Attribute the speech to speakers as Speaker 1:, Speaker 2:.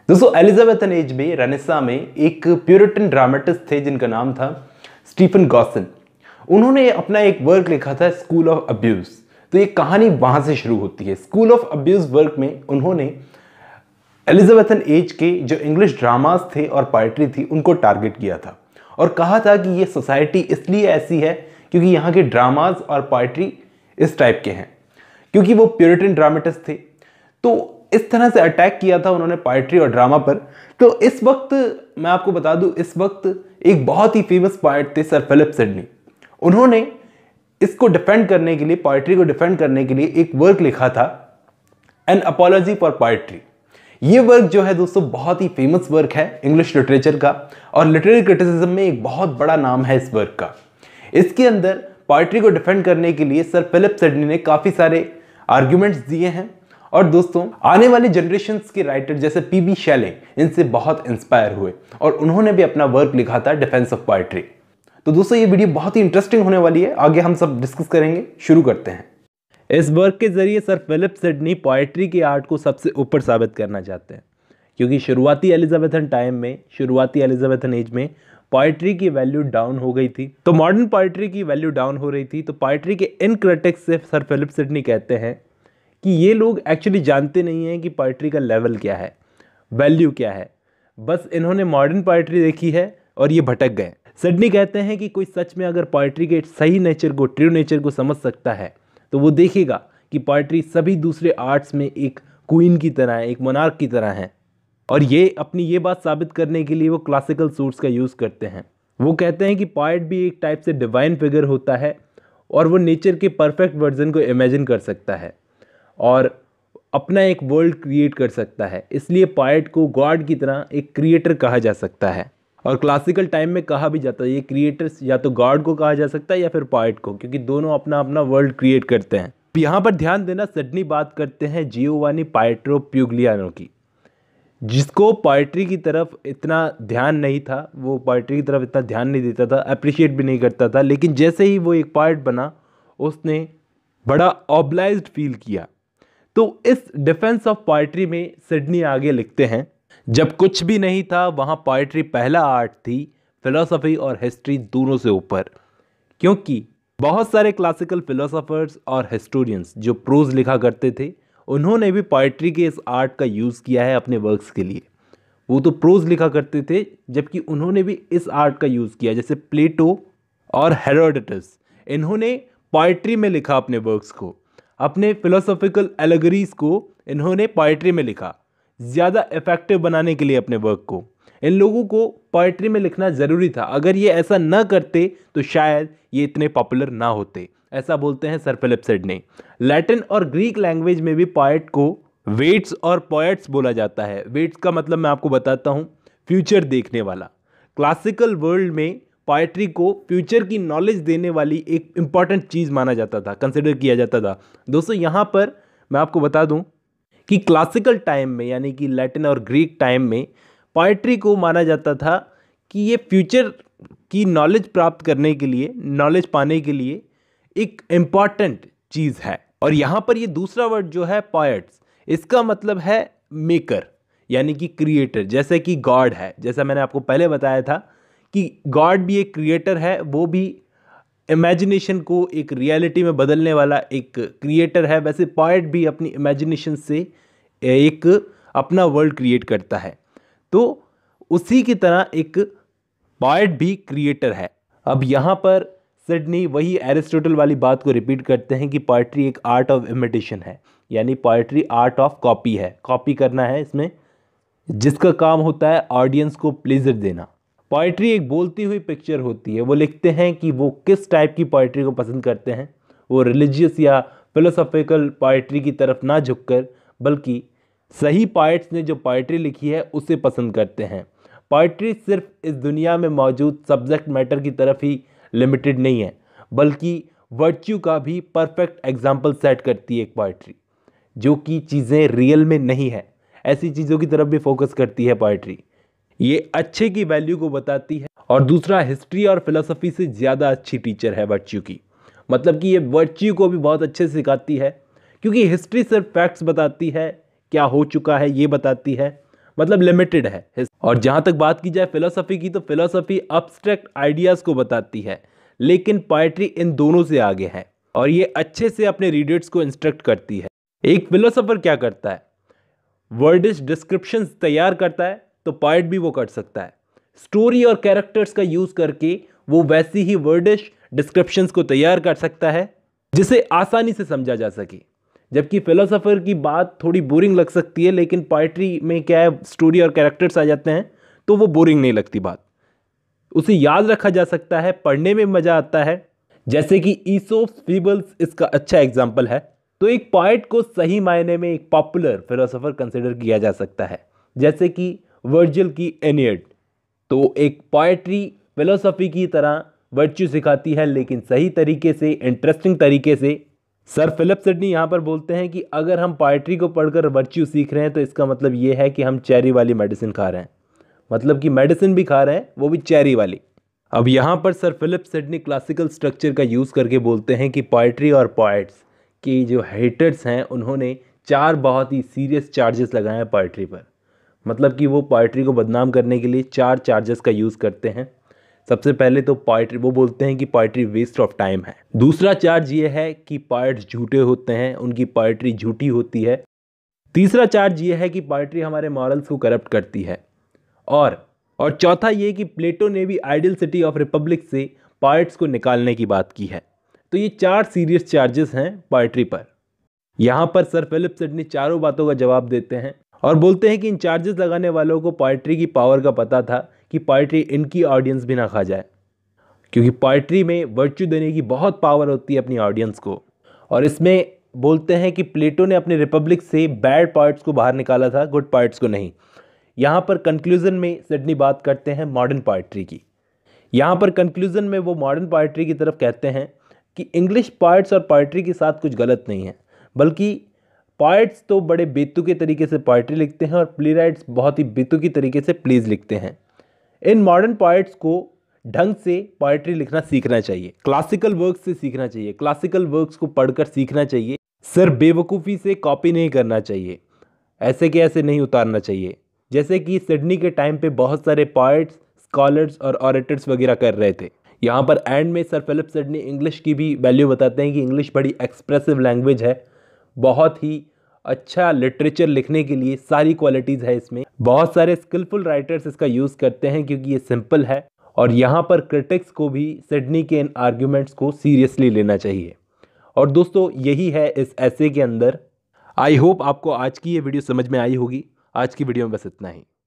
Speaker 1: दोस्तों Elizabethan age में renaissance में एक प्यूरिटन ड्रामेटिस्ट थे जिनका नाम था स्टीफन गॉसन। उन्होंने अपना एक वर्क लिखा था स्कूल ऑफ अब्यूज। तो ये कहानी वहां से शुरू होती है। स्कूल ऑफ अब्यूज वर्क में उन्होंने एलिजाबेथन एज के जो इंग्लिश ड्रामास थे और पोएट्री थी उनको टारगेट किया था और कहा था कि ये सोसाइटी इसलिए ऐसी है क्योंकि यहाँ के ड्रामास और पोएट्री इस टाइप के हैं, क्योंकि वो प्यूरिटन ड्रामेटिस्ट थे। तो इस तरह से अटैक किया था उन्होंने पोएट्री और ड्रामा पर। तो इस वक्त मैं आपको बता दूं, इस वक्त एक बहुत ही फेमस पोएट थे सर फिलिप सिडनी। उन्होंने इसको डिफेंड करने के लिए, पोएट्री को डिफेंड करने के लिए एक वर्क लिखा था, एन अपॉलॉजी फॉर पोएट्री। ये वर्क जो है दोस्तों बहुत ही फेमस वर्क है इंग्लिश लिटरेचर का और लिटरेरी क्रिटिसिज्म में एक बहुत बड़ा नाम है इस वर्क का। इसके अंदर पोएट्री को डिफेंड करने के लिए सर फिलिप सिडनी ने काफी सारे आर्ग्यूमेंट्स दिए हैं और दोस्तों आने वाले जनरेशंस के राइटर जैसे पीबी शेले इनसे बहुत इंस्पायर हुए और उन्होंने भी अपना वर्क लिखा था डिफेंस ऑफ पोएट्री। तो दोस्तों ये वीडियो बहुत ही इंटरेस्टिंग होने वाली है, आगे हम सब डिस्कस करेंगे। शुरू करते हैं। इस वर्क के जरिए सर फिलिप सिडनी पोएट्री के आर्ट को सबसे ऊपर साबित करना चाहते हैं, क्योंकि शुरुआती एलिजाबेथन टाइम में, शुरुआती एलिजाबेथन एज में पोएट्री की वैल्यू डाउन हो गई थी। तो मॉडर्न पोएट्री की वैल्यू डाउन हो रही थी। तो पोएट्री के इन क्रिटिक्स से सर फिलिप सिडनी कहते हैं कि ये लोग एक्चुअली जानते नहीं हैं कि पोएट्री का लेवल क्या है, वैल्यू क्या है। बस इन्होंने मॉडर्न पोएट्री देखी है और ये भटक गए। सिडनी कहते हैं कि कोई सच में अगर पोएट्री के सही नेचर को, ट्रू नेचर को समझ सकता है तो वो देखेगा कि पोएट्री सभी दूसरे आर्ट्स में एक क्वीन की तरह है, एक मोनार्क की तरह है। और ये अपनी ये बात साबित करने के लिए वो क्लासिकल सोर्स का यूज़ करते हैं। वो कहते हैं कि पोएट भी एक टाइप से डिवाइन फिगर होता है और वो नेचर के परफेक्ट वर्जन को इमेजिन कर सकता है और अपना एक वर्ल्ड क्रिएट कर सकता है। इसलिए पोएट को गॉड की तरह एक क्रिएटर कहा जा सकता है और क्लासिकल टाइम में कहा भी जाता है ये क्रिएटर्स या तो गॉड को कहा जा सकता है या फिर पोएट को, क्योंकि दोनों अपना अपना वर्ल्ड क्रिएट करते हैं। यहाँ पर ध्यान देना, सिडनी बात करते हैं जियोवानी पाएट्रो प्यूग्लियानो की, जिसको पोएट्री की तरफ इतना ध्यान नहीं था, वो पोएट्री की तरफ इतना ध्यान नहीं देता था, अप्रिशिएट भी नहीं करता था। लेकिन जैसे ही वो एक पोएट बना उसने बड़ा ऑब्लाइज्ड फील किया। तो इस डिफेंस ऑफ पोएट्री में सिडनी आगे लिखते हैं, जब कुछ भी नहीं था वहाँ पोएट्री पहला आर्ट थी, फिलॉसफी और हिस्ट्री दोनों से ऊपर। क्योंकि बहुत सारे क्लासिकल फिलोसोफर्स और हिस्टोरियंस जो प्रोज लिखा करते थे उन्होंने भी पोएट्री के इस आर्ट का यूज़ किया है अपने वर्क्स के लिए। वो तो प्रोज लिखा करते थे जबकि उन्होंने भी इस आर्ट का यूज़ किया। जैसे प्लेटो और हेरोडोटस, इन्होंने पोएट्री में लिखा अपने वर्क्स को, अपने फिलोसॉफिकल एलेगरीज को इन्होंने पोएट्री में लिखा ज़्यादा इफेक्टिव बनाने के लिए अपने वर्क को। इन लोगों को पोएट्री में लिखना ज़रूरी था, अगर ये ऐसा न करते तो शायद ये इतने पॉपुलर ना होते, ऐसा बोलते हैं सर फिलिप सिडनी। लैटिन और ग्रीक लैंग्वेज में भी पोएट को वेट्स और पोएट्स बोला जाता है। वेट्स का मतलब मैं आपको बताता हूँ, फ्यूचर देखने वाला। क्लासिकल वर्ल्ड में पोएट्री को फ्यूचर की नॉलेज देने वाली एक इंपॉर्टेंट चीज़ माना जाता था, कंसिडर किया जाता था। दोस्तों यहाँ पर मैं आपको बता दूँ कि क्लासिकल टाइम में, यानी कि लैटिन और ग्रीक टाइम में, पोएट्री को माना जाता था कि ये फ्यूचर की नॉलेज प्राप्त करने के लिए, नॉलेज पाने के लिए एक इम्पॉर्टेंट चीज़ है। और यहाँ पर ये दूसरा वर्ड जो है पोएट्स, इसका मतलब है मेकर, यानी कि क्रिएटर, जैसे कि गॉड है। जैसा मैंने आपको पहले बताया था कि गॉड भी एक क्रिएटर है, वो भी इमेजिनेशन को एक रियलिटी में बदलने वाला एक क्रिएटर है, वैसे पोएट भी अपनी इमेजिनेशन से एक अपना वर्ल्ड क्रिएट करता है। तो उसी की तरह एक पोएट भी क्रिएटर है। अब यहाँ पर सिडनी वही एरिस्टोटल वाली बात को रिपीट करते हैं कि पोएट्री एक आर्ट ऑफ इमिटेशन है, यानी पोएट्री आर्ट ऑफ कॉपी है, कॉपी करना है इसमें, जिसका काम होता है ऑडियंस को प्लेजर देना। पोएट्री एक बोलती हुई पिक्चर होती है। वो लिखते हैं कि वो किस टाइप की पोएट्री को पसंद करते हैं। वो रिलीजियस या फिलोसॉफिकल पोएट्री की तरफ ना झुककर, बल्कि सही पोएट्स ने जो पोएट्री लिखी है उसे पसंद करते हैं। पोएट्री सिर्फ इस दुनिया में मौजूद सब्जेक्ट मैटर की तरफ ही लिमिटेड नहीं है, बल्कि वर्च्यू का भी परफेक्ट एग्जाम्पल सेट करती है एक पोएट्री, जो कि चीज़ें रियल में नहीं है, ऐसी चीज़ों की तरफ भी फोकस करती है पोएट्री। ये अच्छे की वैल्यू को बताती है। और दूसरा, हिस्ट्री और फिलोसफी से ज़्यादा अच्छी टीचर है वर्च्यू की। मतलब कि ये वर्च्यू को भी बहुत अच्छे से सिखाती है, क्योंकि हिस्ट्री सिर्फ फैक्ट्स बताती है, क्या हो चुका है ये बताती है, मतलब लिमिटेड है। और जहाँ तक बात की जाए फिलोसफी की, तो फिलोसफी अब्स्ट्रैक्ट आइडियाज़ को बताती है, लेकिन पोएट्री इन दोनों से आगे है और ये अच्छे से अपने रीडर्स को इंस्ट्रक्ट करती है। एक फिलोसोफर क्या करता है, वर्डिश डिस्क्रिप्शंस तैयार करता है, तो पोएट भी वो कर सकता है। स्टोरी और कैरेक्टर्स का यूज करके वो वैसी ही वर्डिश डिस्क्रिप्शंस को तैयार कर सकता है जिसे आसानी से समझा जा सके। जबकि फिलोसोफर की बात थोड़ी बोरिंग लग सकती है, लेकिन पोएट्री में क्या है, स्टोरी और कैरेक्टर्स आ जाते हैं तो वो बोरिंग नहीं लगती बात, उसे याद रखा जा सकता है, पढ़ने में मजा आता है। जैसे कि ईसोप्स फेबल्स इसका अच्छा एग्जाम्पल है। तो एक पोएट को सही मायने में एक पॉपुलर फिलोसोफर कंसिडर किया जा सकता है, जैसे कि वर्जिल की एनियड। तो एक पोएट्री फिलोसफी की तरह वर्च्यू सिखाती है, लेकिन सही तरीके से, इंटरेस्टिंग तरीके से। सर फिलिप सिडनी यहाँ पर बोलते हैं कि अगर हम पोएट्री को पढ़कर वर्च्यू सीख रहे हैं तो इसका मतलब ये है कि हम चेरी वाली मेडिसिन खा रहे हैं, मतलब कि मेडिसिन भी खा रहे हैं, वो भी चेरी वाली। अब यहाँ पर sir Philip Sidney classical structure का यूज़ करके बोलते हैं कि पोएट्री और पोएट्स की जो हेटर्स हैं उन्होंने 4 बहुत ही सीरियस चार्जेस लगाए हैं पोएट्री पर। मतलब कि वो पोएट्री को बदनाम करने के लिए 4 चार्जेस का यूज़ करते हैं। सबसे पहले तो पोएट्री, वो बोलते हैं कि पोएट्री वेस्ट ऑफ टाइम है। दूसरा चार्ज ये है कि पोएट्स झूठे होते हैं, उनकी पोएट्री झूठी होती है। तीसरा चार्ज ये है कि पोएट्री हमारे मॉरल्स को करप्ट करती है। और चौथा ये कि प्लेटो ने भी आइडियल सिटी ऑफ रिपब्लिक से पोएट्स को निकालने की बात की है। तो ये 4 सीरियस चार्जेस हैं पोएट्री पर। यहाँ पर सर फिलिप सिडनी चारों बातों का जवाब देते हैं और बोलते हैं कि इन चार्जेस लगाने वालों को पोएट्री की पावर का पता था कि पोएट्री इनकी ऑडियंस भी ना खा जाए, क्योंकि पोएट्री में वर्च्यू देने की बहुत पावर होती है अपनी ऑडियंस को। और इसमें बोलते हैं कि प्लेटो ने अपने रिपब्लिक से बैड पोएट्स को बाहर निकाला था, गुड पोएट्स को नहीं। यहाँ पर कंक्लूजन में सिडनी बात करते हैं मॉडर्न पोएट्री की। यहाँ पर कंक्लूजन में वो मॉडर्न पोएट्री की तरफ कहते हैं कि इंग्लिश पोएट्स और पोएट्री के साथ कुछ गलत नहीं है, बल्कि पोएट्स तो बड़े बेतुके तरीके से पोएट्री लिखते हैं और प्लेराइट्स बहुत ही बेतुकी तरीके से प्लेज लिखते हैं। इन मॉडर्न पोएट्स को ढंग से पोएट्री लिखना सीखना चाहिए, क्लासिकल वर्क्स से सीखना चाहिए, क्लासिकल वर्क्स को पढ़कर सीखना चाहिए। सिर्फ बेवकूफ़ी से कॉपी नहीं करना चाहिए, ऐसे के ऐसे नहीं उतारना चाहिए, जैसे कि सिडनी के टाइम पे बहुत सारे पोएट्स, स्कॉलर्स और ऑरेटर्स वगैरह कर रहे थे। यहाँ पर एंड में सर फिलिप सिडनी इंग्लिश की भी वैल्यू बताते हैं कि इंग्लिश बड़ी एक्सप्रेसिव लैंग्वेज है, बहुत ही अच्छा लिटरेचर लिखने के लिए सारी क्वालिटीज़ है इसमें। बहुत सारे स्किलफुल राइटर्स इसका यूज़ करते हैं क्योंकि ये सिंपल है। और यहाँ पर क्रिटिक्स को भी सिडनी के इन आर्ग्यूमेंट्स को सीरियसली लेना चाहिए। और दोस्तों यही है इस ऐसे के अंदर। आई होप आपको आज की ये वीडियो समझ में आई होगी। आज की वीडियो में बस इतना ही।